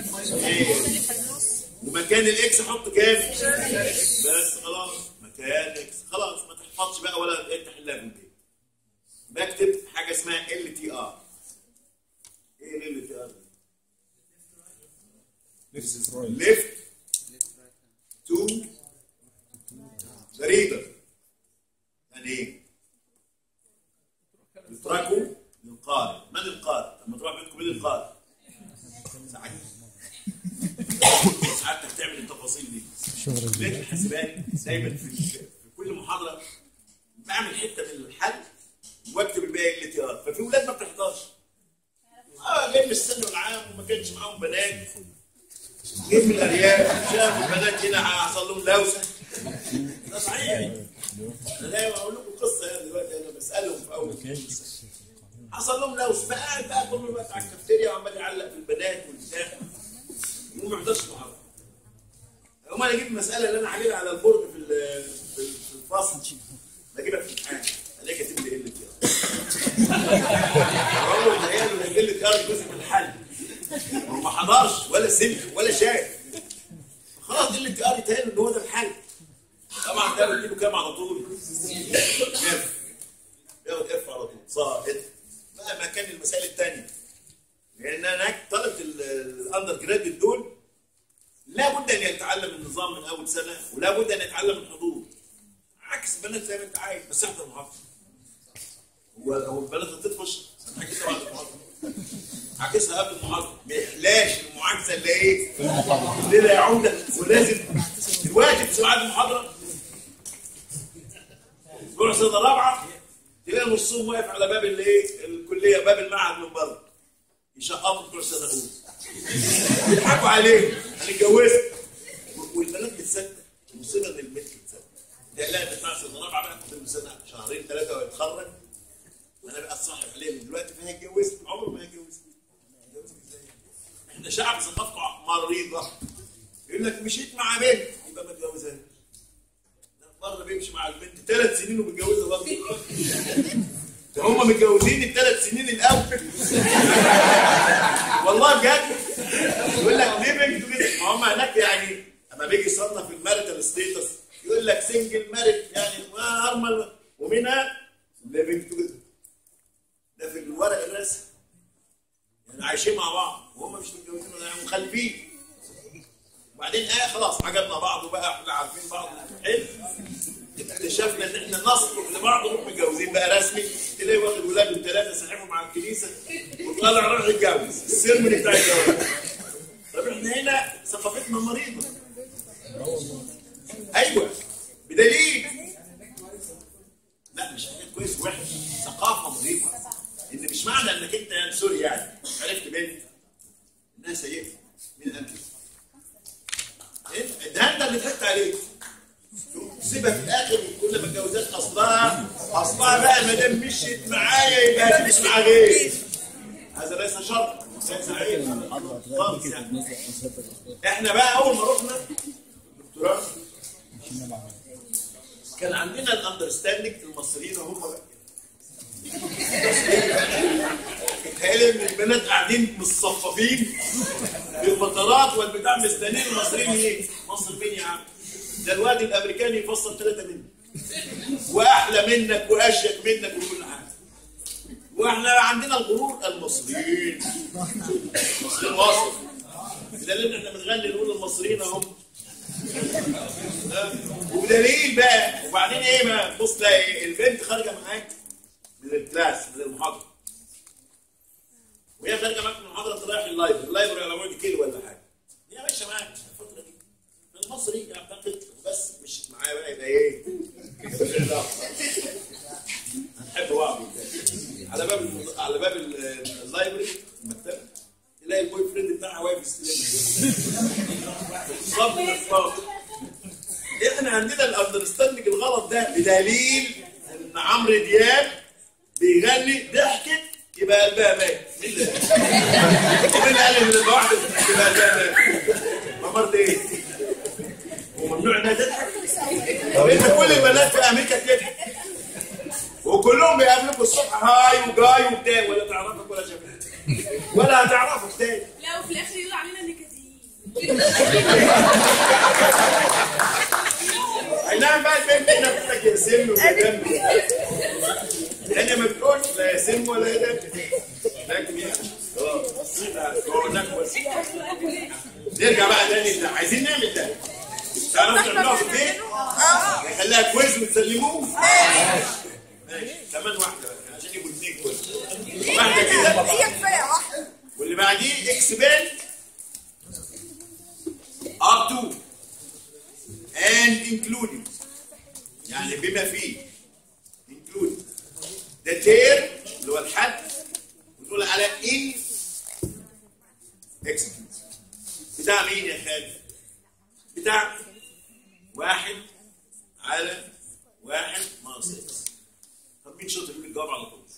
[SPEAKER 1] ومكان الاكس احط كام؟ بس خلاص مكان اكس. خلاص ما تحفظش بقى ولا انت تحلها في البيت. بكتب حاجه اسمها ال تي ار. ايه ال تي ار؟ ليفت تو ذا ريدر. يعني ايه؟ يتركوا للقارئ. من القارئ؟ لما تروح بيتكم مين القارئ؟ ساعات ساعتك تعمل التفاصيل دي. ليه الحاسبات دايما في في كل محاضره بعمل حته من الحل واكتب الباقي ال تي ار. ففي ولاد ما بتحضرش. اه جاي من الثانوي العام وما كانش معاهم بنات. جاي من الارياف شافوا البنات هنا حصل لهم لوسه. ده صحيح. انا دايما اقول لكم قصه يعني دلوقتي انا بسالهم في اول القصه. حصل لهم لوسه فقاعد بقى طول الوقت على الكافتيريا وعمال يعلق في البنات والبتاع. وما بيحضرش محاضره. هم انا اجيب المساله اللي انا حللها على البورد في في الفصل بجيبها في الامتحان. الاقي كاتب لي ال تي ار. هو متهيأله ان ال تي ار جزء من الحل. هو ما حضرش ولا سمع ولا شاف. خلاص ال تي ار يتهيأله ان هو ده الحل. طبعا ده بديله كام على طول؟ اف. ياخد اف على طول. صائد. بقى مكان المسائل الثانيه. لان انا طلبه الاندر جراد دول لابد ان يتعلم النظام من اول سنه ولابد ان يتعلم الحضور. عكس بنات زي ما انت عايز بس احضر المحاضره. هو هو البنات هتطفش هتحكيها بعد المحاضره. عكسها قبل المحاضره. ما يحلاش المعاكسه اللي ايه؟ الليله يا عمده ولازم دلوقتي في بعد المحاضره اسبوع سنه رابعه تلاقي نصهم واقف على باب الايه؟ الكليه باب المعهد من بره. يشقطوا بتوع سنه اولى. بيضحكوا عليه انا اتجوزت والبنات بتصدق. المصيبه ان البنت بتصدق. لا بتطلع سنه رابعه بقى كل سنه شهرين ثلاثه ويتخرج. وانا بقى اتصاحب عليه من دلوقتي فهي اتجوزت عمره ما هيتجوز. احنا شعب ثقافته مريضه. يقول لك مشيت مع بنت يبقى ما اتجوزهاش. مره بيمشي مع البنت ثلاث سنين وبيتجوزها برضه. ده هم متجوزين الثلاث سنين الاول. والله بجد. يقول لك ليه بنت كده؟ هم هناك يعني اما بيجي يصنف الماريتال ستيتس يقول لك سنجل ماريت يعني هرمل ومنها ليفنج توجذر. ده في الورق الرسمي. يعني عايشين مع بعض وهم مش متجوزين ولا مخلفين. وبعدين اه خلاص عجبنا بعض وبقى احنا عارفين بعض. حلو. اكتشفنا ان احنا نصلح لبعض ونروح متجوزين بقى رسمي. تلاقي واخد ولاده الثلاثه ساحبهم على الكنيسه وطالع راح يتجوز. السيرموني بتاع الجواز. طب احنا هنا ثقافتنا مريضه. ايوه بدليل. لا مش حاجه كويس وحش. ثقافه مريضه. ان مش معنى انك انت يعني سوري يعني عرفت بنت انها سيئه. مين انت؟ ده انت اللي ضحكت عليك. سيبها في الاخر وكل ما اتجوزت اصلها اصلها بقى ما دام مشيت معايا يبقى هتمشي مع غيري. هذا ليس شرط ليس عيب خالص يعني. احنا بقى اول ما رحنا دكتوراه كان عندنا الاندرستاندنج المصريين هم بقى تخيل ان البنات قاعدين متصففين في الفترات والبتاع مستنيين المصريين ايه؟ مصر مين يا عم؟ ده الواد الامريكاني يفصل ثلاثه منك واحلى منك واشيك منك وكل حاجه. واحنا عندنا الغرور المصريين المصريين واصل بدليل احنا بنغني نقول المصريين اهم. وبدليل بقى وبعدين ايه بقى؟ بص تلاقي البنت خارجه معاك من الكلاس من المحاضره وهي خارجه معاك من المحاضره انت رايح اللايبرري، اللايبرري على بعد كيلو ولا حاجه. هي ماشيه معاك الفتره دي. المصري اعتقد بس مش معايا بقى يبقى ايه؟ هنحب بعض على باب على باب اللايبرري المكتبه تلاقي البوي فريند بتاعها واقف يستلمها. بالظبط. احنا عندنا الاندرستاندنج الغلط ده بدليل ان عمرو دياب بيغني ضحكت يبقى قلبها مات. مين اللي مين اللي قال ان الواحده يبقى قلبها مات؟ عمرت ايه؟ وممنوع انها تضحك؟ طب انت كل البنات في امريكا تضحك وكلهم بيقابلوك الصبح هاي وجاي وبتاع ولا تعرفك ولا شافك ولا هتعرفك تاني.
[SPEAKER 5] لا وفي الاخر يطلع علينا نكديين.
[SPEAKER 1] اي نعم بقى البنت هنا بتقول لك يا سم ويا دم. هي ما بتقولش لا يا سم ولا يا دم. لكن يعني خلاص نرجع بقى تاني عايزين نعمل ده. تعرفوا تعملوها في البيت؟ نخليها كويز وتسلموه؟ ماشي كمان واحدة بقى عشان يبقوا اثنين كويز. واحدة كده
[SPEAKER 5] هي كفاية واحدة.
[SPEAKER 1] واللي بعديه اكسباند up to and including يعني بما فيه including ده تير اللي هو الحد وتقول على in execute بتاع مين يا خالد؟ بتاع واحد على واحد ناقص اكس. طب مين شاطر يقول الجواب على طول؟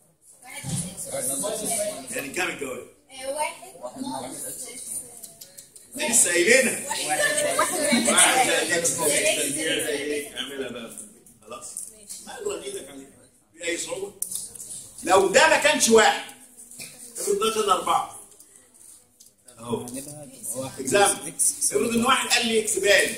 [SPEAKER 1] يعني كام الجواب؟
[SPEAKER 3] واحد ناقص اكس.
[SPEAKER 1] لسه قايلينها.
[SPEAKER 3] واحد
[SPEAKER 1] واحد زائد اكس تربيع زي ايه؟ اعملها بقى خلاص؟ ما اقدر ايدك عليها. في اي صعوبة؟ لو ده ما كانش واحد افرض ده كان أربعة. اهو. اكزامبل. افرض ان واحد قال لي اكس بان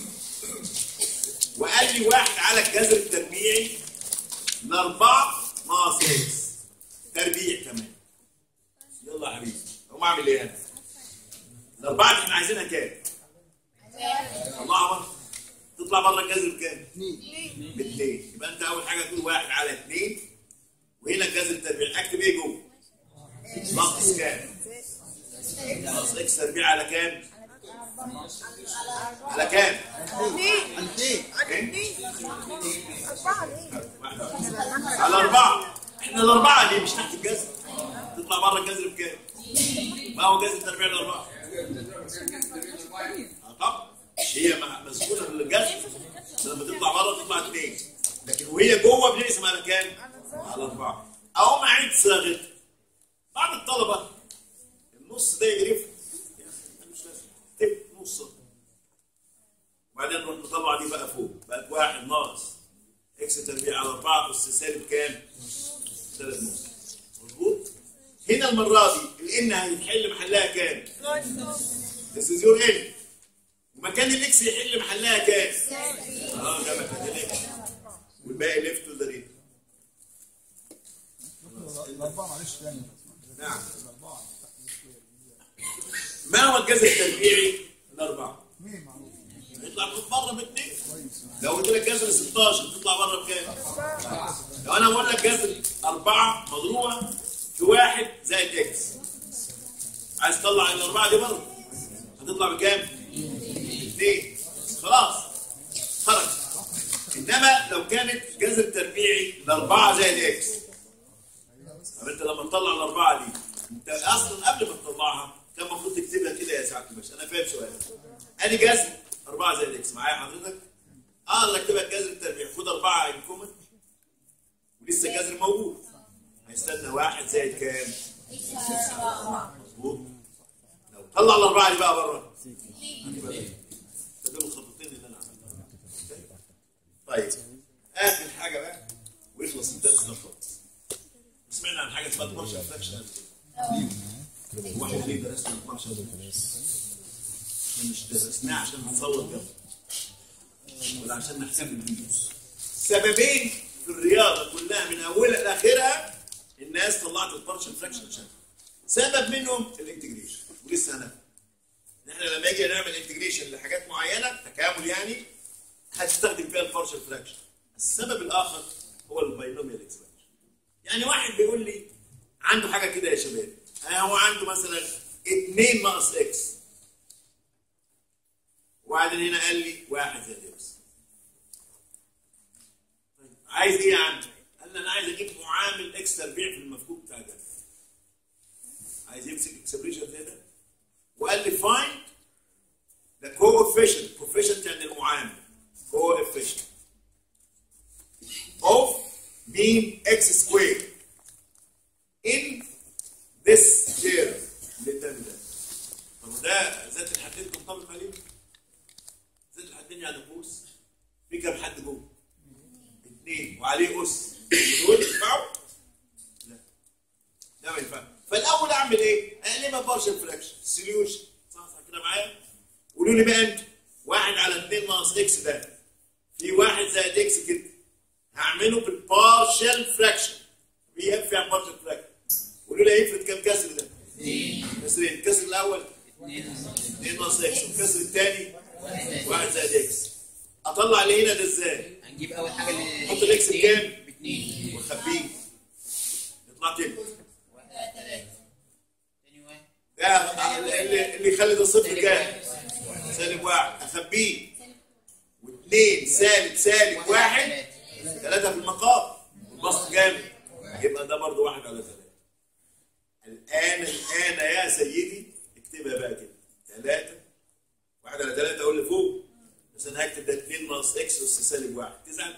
[SPEAKER 1] وقال لي واحد على الجذر التربيعي لأربعة ناقص اكس تربيع كمان. يلا يا حبيبي اقوم اعمل ايه انا؟ الأربعة دي احنا عايزينها كام؟ الله عمر تطلع بره الجذر بكام؟ باثنين. يبقى انت اول حاجه تقول واحد على اثنين وهنا الجذر التربيع اكتب ايه جوه؟ ناقص كام؟ ناقص اكس تربيع على كام؟ على كام؟ على أربعة. احنا الأربعة دي مش تحت الجذر تطلع بره الجذر بكام؟ ما هو جذر التربيع الأربعة؟ طب هي مسؤولة بالجذر لما تطلع بره تطلع اثنين لكن وهي جوه بنقسم على كام؟ على أربعة. أهو معيد صاغت بعض الطلبة النص ده يقرف مش لازم تكتب نص وبعدين نروح نطلع دي بقى فوق بقت واحد ناقص اكس تربيع على أربعة بس سالب كام؟ ثلاث نص. مظبوط؟ هنا المرة دي الإن هيتحل محلها كام؟ This is your N. ومكان الإكس يحل محلها كام؟ اه ده مكان الإكس. والباقي ليفت تو ذا ريت.
[SPEAKER 2] الأربعة معلش تاني.
[SPEAKER 1] نعم. ما هو الجذر التربيعي؟ الأربعة. يطلع من بره باثنين. لو قلت لك جذر ستاشر تطلع بره بكام؟ لو أنا بقول لك جذر أربعة مضروبة في واحد زائد إكس. عايز تطلع الأربعة دي بره. هتطلع بكام؟ اثنين. خلاص. خرج. إنما لو كانت جذر تربيعي لأربعة زائد إكس. طب أنت لما تطلع الأربعة دي أنت أصلا قبل ما تطلعها كان المفروض تكتبها كده يا سعادة الباشا. أنا فاهم سؤالك. أدي جذر أربعة زائد إكس معايا حضرتك؟ أقدر أكتبها جذر التربيع. خد أربعة إن كومن ولسه الجذر موجود. هيستنى واحد زائد كام؟ مظبوط. لو طلع الأربعة دي بقى بره. هتبقى إيه؟ دول الخطوتين اللي أنا عملتهم. طيب اخر حاجه بقى ويخلص الدرس ده خالص. سمعنا عن حاجه اسمها البارشل فراكشن. واحد ليه درسنا البارشل فراكشن؟ مش درسناه عشان نصور جنب ولا عشان نحسب الفلوس. سببين في الرياضه كلها من اولها لاخرها الناس طلعت البارشل فراكشن عشان سبب منهم الانتجريشن، ولسه هنفهم. احنا لما يجي نعمل انتجريشن لحاجات معينه تكامل يعني هتستخدم فيها البارشل فراكشن. السبب الاخر هو الباينوميال اكسبانشن. يعني واحد بيقول لي عنده حاجه كده يا شباب، هو عنده مثلا اتنين ناقص اكس، وبعدين هنا قال لي واحد زائد اكس. طيب عايز ايه يا عم؟ قال لي انا عايز اجيب معامل اكس تربيع في المفكوك بتاع ده. عايز يمسك اكسبريشن زي ده وقال لي فايند ذا كوفيشنت، كوفيشنت يعني المعامل، كوفيشنت of mean x squared in this term اللي قدامي ده. طب ده ذات الحدين تنطبق عليه؟ ذات الحدين يعني قوس، في كام حد جوه؟ اثنين وعليه اس، دول ينفعوا؟ لا ده ما ينفعش. فالاول اعمل ايه؟ اقلبها بارشل فراكشن سوليوشن. صح صح كده معايا؟ قولوا لي بقى انتوا واحد على اثنين ناقص اكس ده في واحد زائد اكس كده هعمله بالبارشل فراكشن. بينفع البارشل فراكشن. قولوا لي هيفرق كام كسر ده؟ اثنين. كسرين، الكسر الاول اثنين ناقص اكس، والكسر الثاني واحد زائد اكس. اطلع اللي هنا ده ازاي؟
[SPEAKER 6] هنجيب اول حاجه اللي
[SPEAKER 1] حط الاكس بكام؟
[SPEAKER 6] باثنين
[SPEAKER 1] واخبيه يطلع تاني.
[SPEAKER 6] واحد ثلاثة. تاني واحد.
[SPEAKER 1] ده اللي اللي يخلي ده صفر كام؟ سالب واحد، اخبيه. واثنين سالب سالب واحد، ثلاثة في المقام، والبسط جامد، يبقى ده برضه واحد على ثلاثة. الآن الآن يا سيدي اكتبها بقى كده، ثلاثة واحد على ثلاثة أقول اللي فوق، بس أنا هكتب ده اثنين ناقص إكس أس سالب واحد، تزعل؟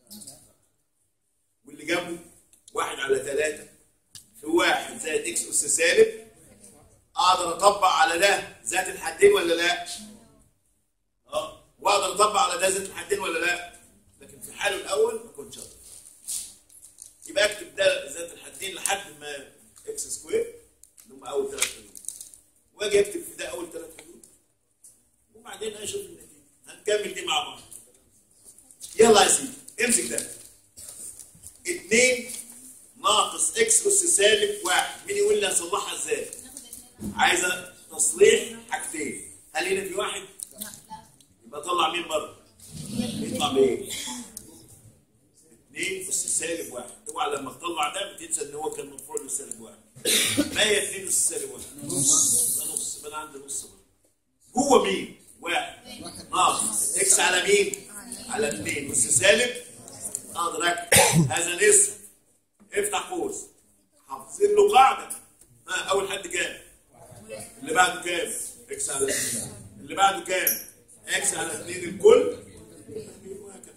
[SPEAKER 1] واللي جنبه واحد على ثلاثة في واحد زائد إكس أس سالب، أقدر أطبق على ده ذات الحدين ولا لا؟ أه، وأقدر أطبق على ده ذات الحدين ولا لا؟ لكن في حاله الأول ما كنتش أقدر. يبقى أكتب ده ذات الحدين لحد ما إكس سكوير اللي هم أول ثلاث حدود، وأجي أكتب في ده أول ثلاث حدود، وبعدين أشوف النتيجة. هنكمل دي مع بعض. يلا يا سيدي امسك ده. اثنين ناقص إكس أس سالب واحد، مين يقول لي هصلحها إزاي؟ عايزة تصليح حاجتين. هل هنا في واحد؟ يبقى طلع مين بره؟ يطلع بايه؟ اثنين أس سالب واحد. اوعى لما تطلع ده بتنسى ان هو كان مفروض بالسالب واحد. ما هي اثنين أس سالب واحد؟ نص. ده نص، يبقى انا عندي نص بره. هو مين؟ واحد ناقص اكس على مين؟ على اثنين أس سالب. اقدر اكتب هذا نصف، افتح قوس، حافظين له قاعده. ها اول حد كام؟ اللي بعده كام؟ اكس على اثنين. اللي بعده كام؟ اكس على اثنين الكل، وهكذا.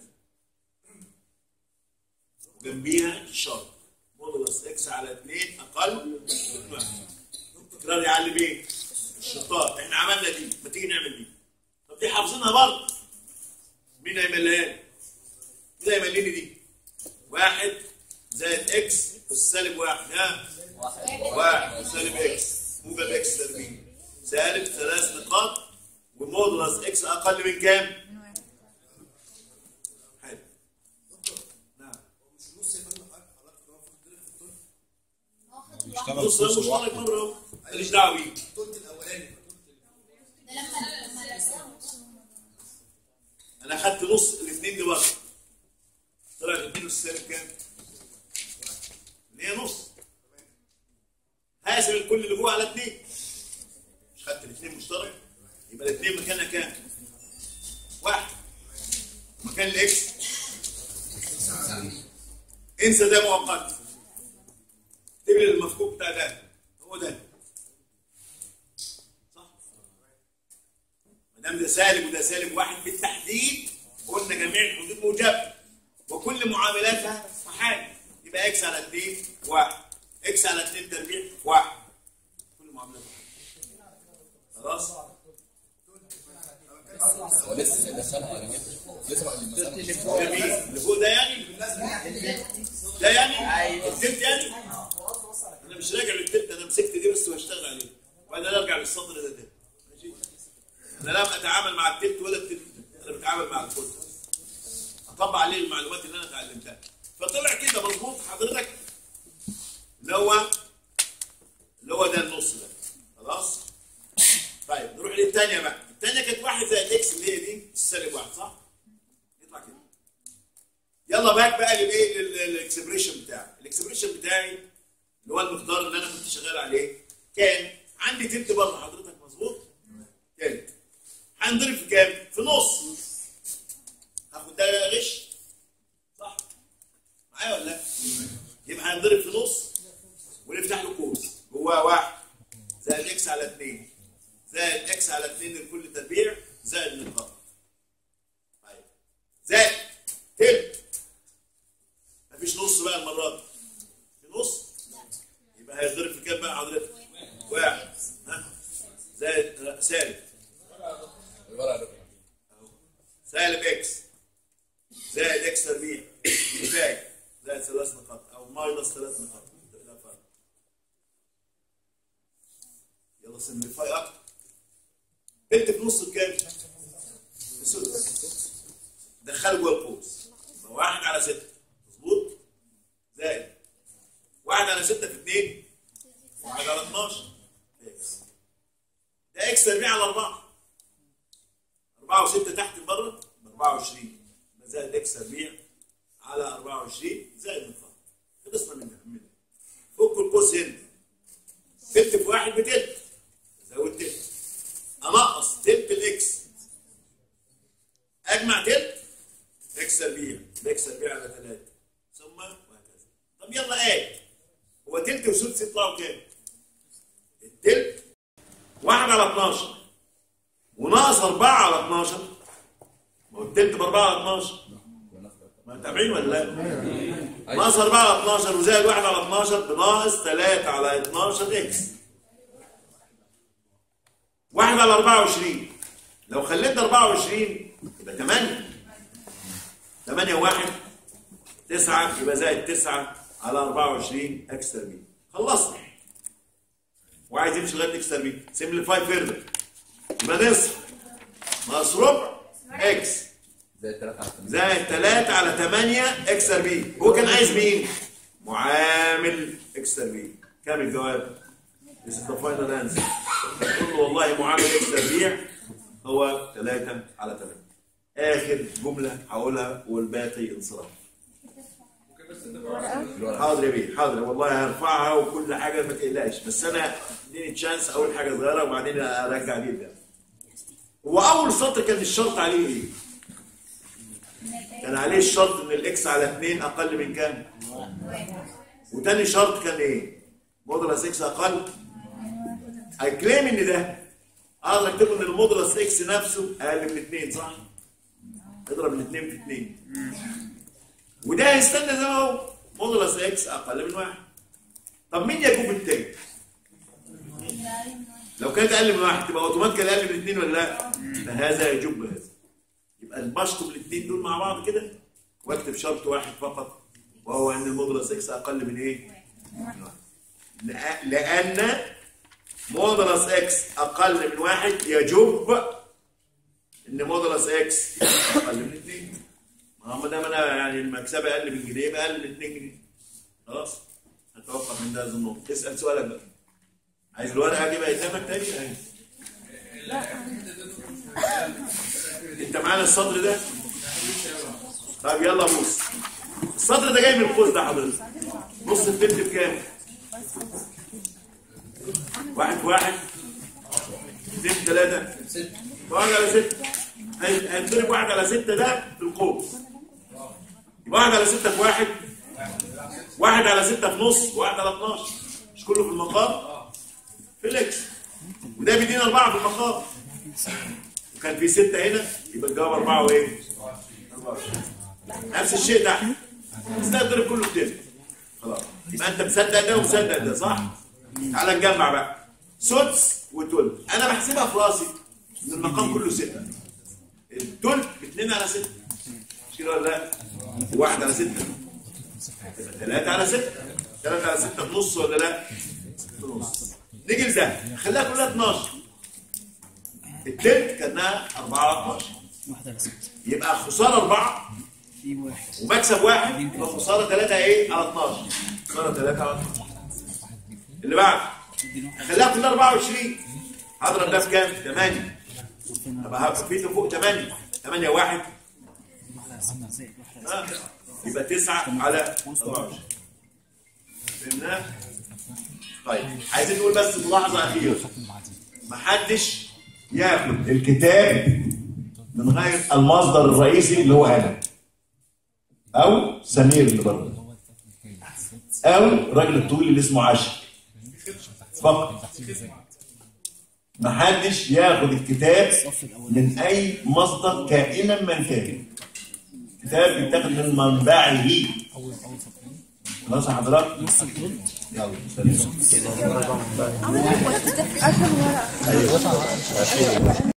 [SPEAKER 1] وجنبيها الشرط مودولس اكس على اثنين اقل من واحد. تكرار يعلم ايه؟ الشرطات. احنا عملنا دي، ما تيجي نعمل دي. طب دي حافظينها برضه. مين هيمليها لي؟ مين هيملي لي دي؟ واحد زائد اكس بس سالب واحد. ها؟ واحد سالب اكس موجب اكس تربيع سالب ثلاث نقاط، ومودولس اكس اقل من كام؟ حلو. نعم. مش نص يا فندم حضرتك هو في الدرس نص مشترك مره اهو، ماليش دعوه بيه. الثلث الاولاني
[SPEAKER 3] ده لما لما رسموا
[SPEAKER 1] انا اخدت نص الاثنين دي بره، طلع الاثنين نص سالب كام؟ اللي هي نص. هقسم الكل اللي جوه على اثنين. مش خدت الاثنين مشترك؟ يبقى الاثنين مكانها كام؟ واحد. مكان الاكس انسى ده مؤقت. اكتب لي المفكوك بتاع ده هو ده. صح؟ ما دام ده سالب وده سالب واحد بالتحديد، قلنا جميع الحدود موجبه وكل معاملاتها محال، يبقى اكس على اثنين واحد، اكس على اثنين تربيع واحد، كل معاملاتها خلاص؟
[SPEAKER 7] هو لسه لسه انا ما جبتش لسه ما جبتش
[SPEAKER 1] اللي فوق ده يعني ده يعني التلت يعني انا مش راجع للتلت، انا مسكت دي بس وهشتغل عليه وبعدين ارجع للسطر ده تاني. ماشي، انا لا اتعامل مع التلت ولا التلت، انا بتعامل مع الكل، اطبق عليه المعلومات اللي انا اتعلمتها. فطلع كده مظبوط حضرتك، اللي هو اللي هو ده النص ده. خلاص؟ طيب نروح للثانيه بقى. الثانيه كانت واحد زائد اكس اللي هي دي السالب واحد، صح؟ يطلع كده. يلا باك بقى للايه؟ للاكسبريشن بتاعي. الاكسبريشن بتاعي اللي هو المقدار اللي انا كنت شغال عليه كان عندي تلت بره حضرتك، مظبوط؟ تلت. هنضرب في كام؟ في نص. هاخد ده غش؟ صح؟ معايا ولا لا؟ يبقى هنضرب في نص ونفتح له قوس جواه واحد زائد اكس على اتنين زائد اكس على اتنين لكل تربيع زائد نقاط. طيب زائد تلت. مفيش نص بقى المره دي. في نص؟ يبقى هيضرب في كام بقى حضرتك؟ واحد. ها؟ زائد سالب. سالب اكس زائد اكس تربيع زائد زائد ثلاث نقاط او ماينس ثلاث نقاط. يلا سمبليفاي اكتر. بنت في نص بكام؟ بسدس. دخله جوه القوس. واحد على ستة، مظبوط؟ زائد واحد على ستة في اتنين واحد على اتناشر اكس. ده اكس تربيع على أربعة. أربعة وستة تحت بره ب أربعة وعشرين. زائد اكس تربيع على أربعة وعشرين زائد نقاط. خلصنا منها منها. فك القوس هنا. تلت في واحد بتلت. زود تلت. انقص تلت الاكس. اجمع تلت اكس تربيع. اكس تربيع على ثلاثة. ثم وهكذا. طب يلا ايه؟ هو تلت وسدس يطلعوا كام؟ التلت واحد على اتناشر وناقص أربعة على اتناشر. ما هو التلت ب أربعة على اتناشر. ما متابعين ولا لا؟ ناقص أربعة على اتناشر وزائد واحد على اتناشر بناقص ثلاثة على اتناشر اكس. واحد على أربعة وعشرين. لو خليتنا أربعة وعشرين يبقى ثمانية. ثمانية وواحد تسعة، يبقى زائد تسعة على أربعة وعشرين اكس تربيع. خلصنا. وعايز يمشي لغايه اكس تربيع. سمبليفاي فيرذر. يبقى نصف ناقص ربع اكس
[SPEAKER 7] زائد ثلاثة على ثمانية
[SPEAKER 1] زائد ثلاثة على ثمانية اكس تربيع. هو كان عايز مين؟ معامل اكس تربيع. كام الجواب؟ This is the final answer. تقول له والله معامل اكس تربيع هو ثلاثة على ثمانية. آخر جملة هقولها والباقي انصراف. حاضر يا بيه، حاضر والله هرفعها وكل حاجة ما تقلقش، بس أنا اديني تشانس أقول حاجة صغيرة وبعدين أرجع جدا. هو أول سطر كان الشرط عليه إيه؟ كان عليه الشرط إن الإكس على اتنين أقل من كام؟ وتاني شرط كان إيه؟ مودولس إكس أقل. هيكليم إن ده أقدر أكتبه إن المودولس إكس نفسه أقل من اتنين، صح؟ اضرب الاثنين في اتنين. وده هيستنى زي ما هو مودولس إكس أقل من واحد. طب مين يجوب التاني؟ لو كانت أقل من واحد تبقى أوتوماتيكالي أقل من اتنين ولا لا؟ فهذا يجوب هذا. يبقى بشطب الاثنين دول مع بعض كده واكتب شرط واحد فقط، وهو ان المودولس اكس اقل من ايه؟ من واحد. لان مودولس اكس اقل من واحد يجب ان مودولس اكس اقل من اثنين. ما هو ما دام انا يعني المكسبه اقل من جنيه يبقى اقل من اتنين جنيه. خلاص؟ هتوقف من ده هذا النقطه. اسال سؤالك بقى. عايز الورقه اجيبها قدامك تاني؟ اهي. انت معانا السطر ده؟ طيب يلا بص. السطر ده جاي من القوس ده حضرتك. نص التلت بكام؟ واحد في واحد اثنين في ثلاثة واحد على ستة. هنضرب واحد على ستة ده في القوس. يبقى واحد على ستة في واحد واحد على ستة في نص واحد على اتناشر. مش كله في المقام؟ في الاكس. وده بيدينا أربعة في المقام. وكان في ستة هنا يبقى الجواب أربعة وإيه؟ أربعة وعشرين. نفس الشيء ده. بس ده الضرب كله بتلت. خلاص. يبقى أنت مصدق ده ومصدق ده صح؟ تعالى نجمع بقى. سدس وتلت. أنا بحسبها في راسي إن المقام كله ستة. التلت اتنين على ستة مش كده ولا لا؟ واحد على ستة تبقى تلاتة على ستة تلاتة على ستة بنص ولا لا؟ بنص. نيجي لده خليها كلها اتناشر التلت كانها أربعة على اتناشر
[SPEAKER 4] واحد على ستة
[SPEAKER 1] يبقى خسارة أربعة
[SPEAKER 4] في واحد
[SPEAKER 1] ومكسب واحد يبقى خسارة ثلاثة ايه على اتناشر خسارة ثلاثة على اتناشر اللي بعد خليها كلها أربعة وعشرين هضرب ده في كام؟ ثمانية يبقى هبقى في فوق ثمانية ثمانية واحد
[SPEAKER 4] واحد على ستة زائد واحد على ستة
[SPEAKER 1] آه. يبقى تسعة على أربعة وعشرين فهمنا؟ طيب عايزين نقول بس ملاحظة أخيرة محدش ياخد الكتاب من غير المصدر الرئيسي اللي هو أنا أو سمير اللي بره أو الراجل الطويل اللي اسمه عاشق فقط. محدش ياخد الكتاب من أي مصدر كائنا من كان. الكتاب بيتاخد من منبعه. خلاص يا حضرتك؟ يلا سلام.
[SPEAKER 5] عشان ورق